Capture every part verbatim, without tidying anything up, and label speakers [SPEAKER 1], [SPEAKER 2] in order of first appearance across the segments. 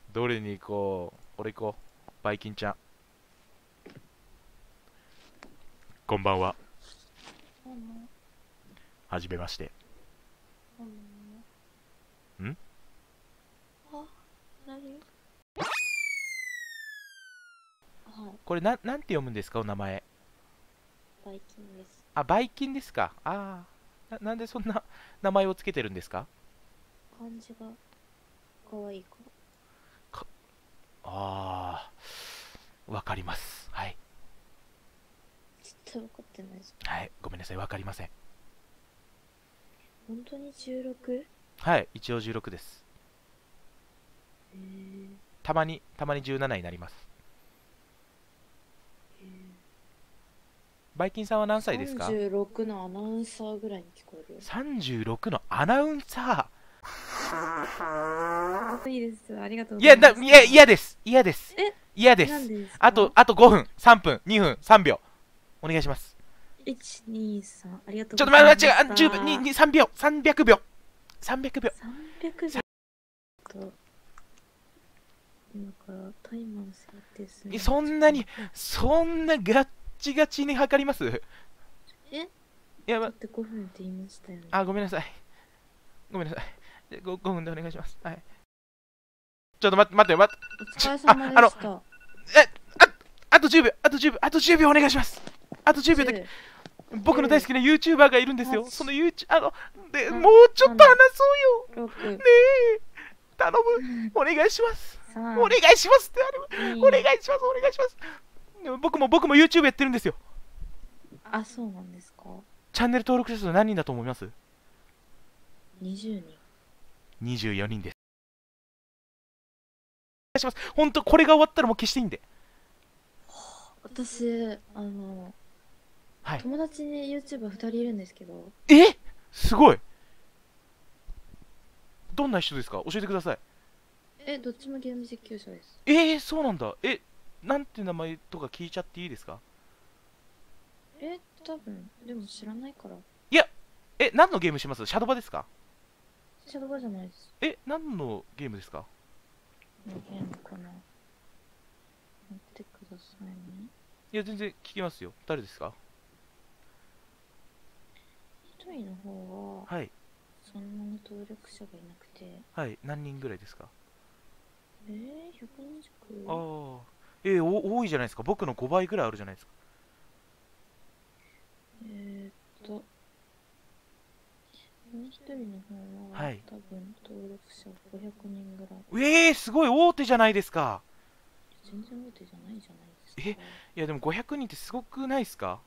[SPEAKER 1] どれに行こう。俺行こう。バイキンちゃん。こんばんは。
[SPEAKER 2] どうも。
[SPEAKER 1] はじめまして。
[SPEAKER 2] どうも。
[SPEAKER 1] ん
[SPEAKER 2] あ、何？はい、
[SPEAKER 1] これな、なんて読むんですか、お名前。
[SPEAKER 2] バイキンです。
[SPEAKER 1] あ、バイキンですか。ああ。な、なんでそんな名前をつけてるんですか。
[SPEAKER 2] 漢字が可愛いか
[SPEAKER 1] かああ。わかります。はい。
[SPEAKER 2] ら。絶対分かってないじ
[SPEAKER 1] はい。ごめんなさい。わかりません。
[SPEAKER 2] ゃん。本当に じゅうろく？
[SPEAKER 1] はい。一応じゅうろくです。
[SPEAKER 2] へえ。
[SPEAKER 1] たまに、たまにじゅうななになります。
[SPEAKER 2] へえ。
[SPEAKER 1] バイキンさんは何歳ですか。
[SPEAKER 2] さんじゅうろくのアナウンサーぐらいに聞こえるよ。
[SPEAKER 1] さんじゅうろくのアナウンサ
[SPEAKER 2] いいです。ありがとう
[SPEAKER 1] ー。いや、だ、
[SPEAKER 2] ございます。
[SPEAKER 1] いや、嫌です。嫌です。
[SPEAKER 2] え、
[SPEAKER 1] 嫌です。
[SPEAKER 2] なんでですか？
[SPEAKER 1] あと、あとごふん、さんぷん、にふん、さんびょう。お願いします。
[SPEAKER 2] いち、に、さん。ありがとう
[SPEAKER 1] ちょっと
[SPEAKER 2] ございま
[SPEAKER 1] 待って、
[SPEAKER 2] した。
[SPEAKER 1] 違う、じゅうびょう、に、に、さんびょう、さんびゃくびょう。さんびゃくびょう。
[SPEAKER 2] さんびゃくびょうと、今からタイマー設定する。
[SPEAKER 1] そんなに、そんなガッチガチに測ります。
[SPEAKER 2] え、
[SPEAKER 1] いや、ま、
[SPEAKER 2] だってごふんって言いましたよね。
[SPEAKER 1] あ、ごめんなさい。ごめんなさい。ご、ごふんでお願いします。はい。ちょっと待って、待って、待って。
[SPEAKER 2] お疲れ様でした。
[SPEAKER 1] え、あ、あとじゅうびょう、あとじゅうびょう、あとじゅうびょうお願いします。あとじゅうびょうだけ。僕の大好きな YouTuber がいるんですよ。その YouTube、あの、で、もうちょっと話そうよ。ねえ、頼む。お願いします。お願いしますってあれ。お願いします、お願いします。僕も、僕も YouTube やってるんですよ。
[SPEAKER 2] あ、そうなんですか。
[SPEAKER 1] チャンネル登録者数何人だと思います？
[SPEAKER 2] にじゅうにん。
[SPEAKER 1] にじゅうよにんです。お願いします。本当これが終わったらもう消していいんで。
[SPEAKER 2] 私、あの、
[SPEAKER 1] はい。
[SPEAKER 2] 友達に YouTuber ふたりいるんですけど。
[SPEAKER 1] え、すごい。どんな人ですか、教えてください。
[SPEAKER 2] え、どっちもゲーム実況者です。
[SPEAKER 1] えー、そうなんだ。え、なんて名前とか聞いちゃっていいですか？
[SPEAKER 2] え、多分、でも知らないから。
[SPEAKER 1] いや、え、何のゲームします？シャドバですか？
[SPEAKER 2] シャドバじゃないです。
[SPEAKER 1] え、何のゲームですか？
[SPEAKER 2] ゲームかな。待ってくださいね。
[SPEAKER 1] いや、全然聞きますよ。誰ですか？
[SPEAKER 2] 一人の方は、
[SPEAKER 1] はい。
[SPEAKER 2] そんなに登録者がいなくて。
[SPEAKER 1] はい、何人ぐらいですか？
[SPEAKER 2] えー、ひゃくにじゅう？
[SPEAKER 1] ああ。えー、お多いじゃないですか。僕のごばいぐらいあるじゃないですか。
[SPEAKER 2] えーっと、もう一人の方は、
[SPEAKER 1] はい。
[SPEAKER 2] 多分登録者ごひゃくにんぐらい。
[SPEAKER 1] えー、すごい大手じゃないですか。
[SPEAKER 2] 全然大手じゃないじゃないですか。
[SPEAKER 1] え、いやでもごひゃくにんってすごくないですか？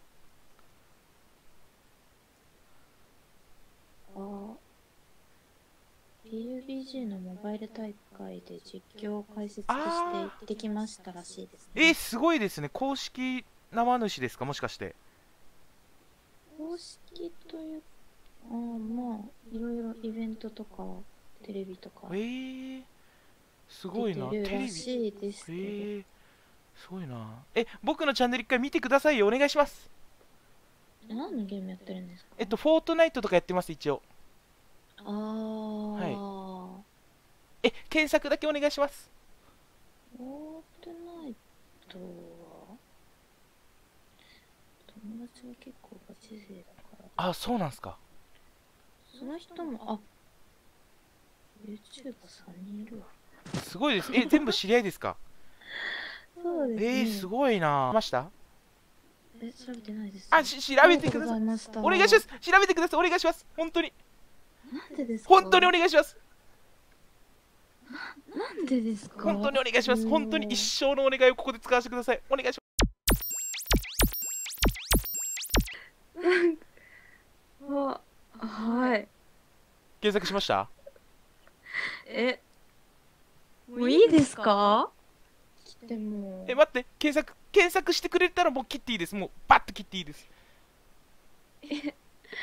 [SPEAKER 2] あ、ピーユービージー のモバイル大会で実況を解説として行ってきましたらしいですね。
[SPEAKER 1] えー、すごいですね。公式生主ですか、もしかして。
[SPEAKER 2] 公式という、ああ、まあ、いろいろイベントとか、テレビとか
[SPEAKER 1] えー、すご
[SPEAKER 2] 出
[SPEAKER 1] いな。
[SPEAKER 2] てるら
[SPEAKER 1] テレビ。
[SPEAKER 2] しいです
[SPEAKER 1] え
[SPEAKER 2] けど。
[SPEAKER 1] ー、すごいな。え、僕のチャンネル一回見てくださいよ。お願いします。
[SPEAKER 2] 何のゲームやってるんですか？
[SPEAKER 1] えっと、フォートナイトとかやってます、一応。
[SPEAKER 2] ああ、
[SPEAKER 1] はい。え、検索だけお願いします。
[SPEAKER 2] フォートナイトは、友達は結構ガチ勢だから。
[SPEAKER 1] あ、そうなんすか。
[SPEAKER 2] その人も、あ、YouTuber さんにんいるわ。
[SPEAKER 1] すごいです。え、全部知り合いですか？
[SPEAKER 2] そうですね。
[SPEAKER 1] えー、すごいな。ました？
[SPEAKER 2] え、調べてないです。
[SPEAKER 1] あ、し、調べてください。お願いします。調べてください。お願いします。本当に。
[SPEAKER 2] なんでですか？
[SPEAKER 1] 本当にお願いします。
[SPEAKER 2] なんでですか？
[SPEAKER 1] 本当にお願いします。本当に一生のお願いをここで使わせてください。お願いし
[SPEAKER 2] ます。あ、はい。
[SPEAKER 1] 検索しました？
[SPEAKER 2] え、もういいですか？でも。
[SPEAKER 1] え、待って。検索、検索してくれたらもう切っていいです。もう、バッと切っていいです。
[SPEAKER 2] え、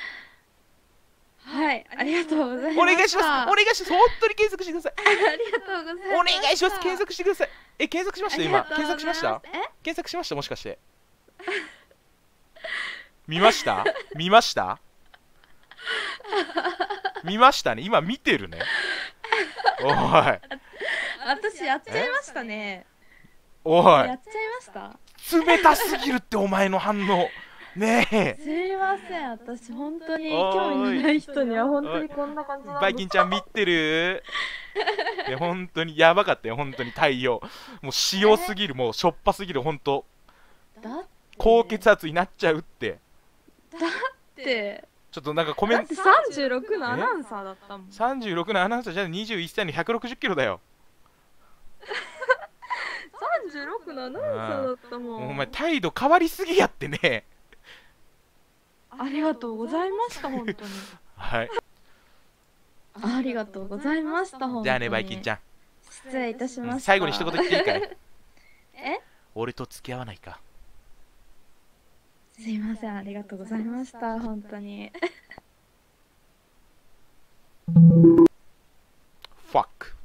[SPEAKER 2] はい、ありがとうございます。
[SPEAKER 1] お願いします。お願いします。本当に検索してください。
[SPEAKER 2] ありがとうございます。
[SPEAKER 1] お願いします。検索してください。え、検索しました今。検索しました？
[SPEAKER 2] え、
[SPEAKER 1] 検索しましたもしかして。見ました見ました見ましたね。今見てるね。おい。
[SPEAKER 2] 私やっちゃいましたね。
[SPEAKER 1] おい、
[SPEAKER 2] やっちゃいました。
[SPEAKER 1] 冷たすぎるってお前の反応。ねえ。
[SPEAKER 2] すいません、私本当に
[SPEAKER 1] おーい
[SPEAKER 2] 興味のない人には本当にこんな感じなんです。
[SPEAKER 1] バイキンちゃん見てる？いや本当にやばかったよ、本当に太陽。もう塩すぎる、もうしょっぱすぎる、本当。
[SPEAKER 2] だって
[SPEAKER 1] 高血圧になっちゃうって。
[SPEAKER 2] だって
[SPEAKER 1] ちょっとなんかコメント。
[SPEAKER 2] だってさんじゅうろくのアナウンサーだったもん。
[SPEAKER 1] さんじゅうろくのアナウンサーじゃにじゅういっさいのひゃくろくじゅっキロだよ。
[SPEAKER 2] さんじゅうろくのアナウンサーだったもん。
[SPEAKER 1] もうお前態度変わりすぎやってね。
[SPEAKER 2] ありがとうございました本当に。
[SPEAKER 1] はい。
[SPEAKER 2] ありがとうございました本当に。
[SPEAKER 1] じゃあねバイキンちゃん。
[SPEAKER 2] 失礼いたしました。
[SPEAKER 1] うん、最後に一言言っていいかい？
[SPEAKER 2] え？
[SPEAKER 1] 俺と付き合わないか？
[SPEAKER 2] すいません、ありがとうございました本当に。
[SPEAKER 1] ファック。